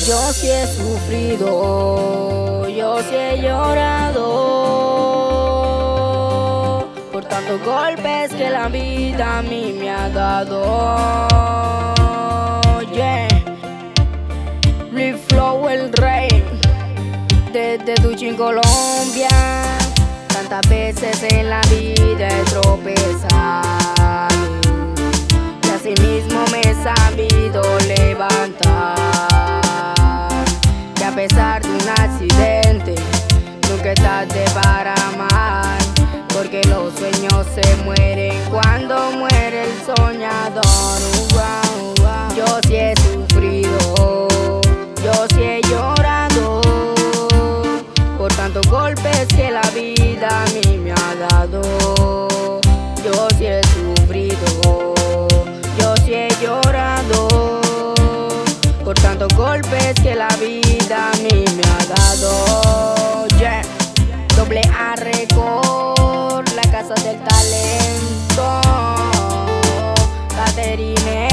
Yo sí he sufrido, yo sí he llorado por tantos golpes que la vida a mí me ha dado. Yeah. Rick Flow, el rey, desde Tuchin, Colombia. Tantas veces en la vida he tropezado y así mismo me he sabido levantar. Y a pesar de un accidente, nunca es tarde para amar, porque los sueños se mueren cuando muere el soñador. Yo sí he sufrido, yo sí he llorado por tantos golpes que la vida a mí me ha dado. Yo sí he sufrido, yo sí he llorado por tantos golpes que la vida a mí me ha dado. Yeah. Doble A Record, la casa del talento. Caterine,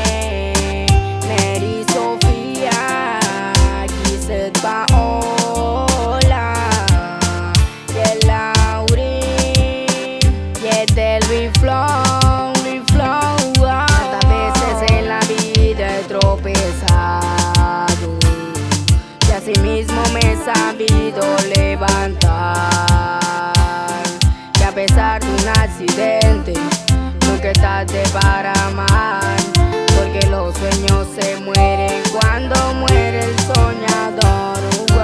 Neri, Sofía, Gisette, Paola y el Laurín y el del Rick Flow, Rick Flow. Tantas veces en la vida he tropezado y así mismo me he sabido levantar. Y a pesar de un accidente, nunca es tarde para amar, porque los sueños se mueren cuando muere el soñador.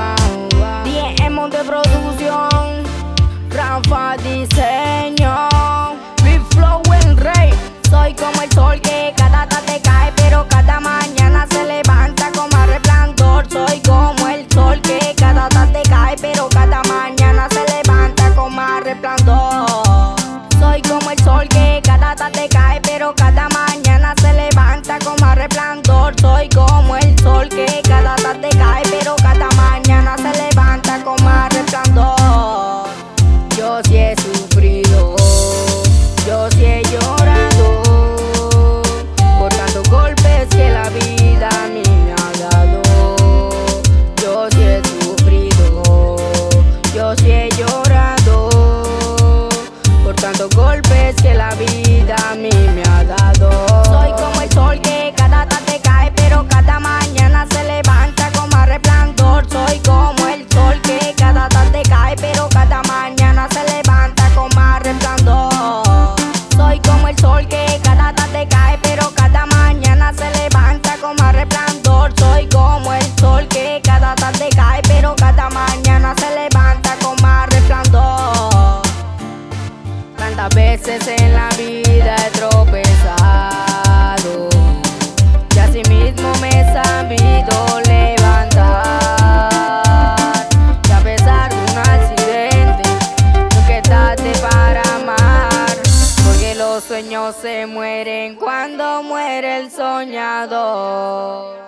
DM de producción, Rafa Diseño, Rick Flow, el rey. Soy como el sol que cada tarde cae, pero cada mañana se levanta con más resplandor. Soy como el sol que cada tarde cae, pero cada mañana se levanta con más resplandor. Soy como el sol que cada tarde cae, pero cada mañana se levanta con más resplandor. Soy como el sol que cada tarde cae, pero cada mañana se levanta con más resplandor. Yo sí he sufrido, yo sí he llorado por tantos golpes que la vida a mí me ha dado. Yo sí he sufrido, yo sí he llorado por tantos golpes que la vida a mí me ha dado. Soy como el sol que cada tarde cae, pero cada mañana se levanta con más resplandor. Soy como el sol que cada tarde cae, pero cada mañana se levanta con más resplandor. Soy como el sol que cada tarde cae, pero cada mañana se levanta con más resplandor. Soy como el sol que cada tarde cae, pero cada mañana se levanta con más resplandor. Tantas veces en la vida he tropezado y así mismo me he sabido levantar. Y a pesar de un accidente, nunca es tarde para amar, porque los sueños se mueren cuando muere el soñador.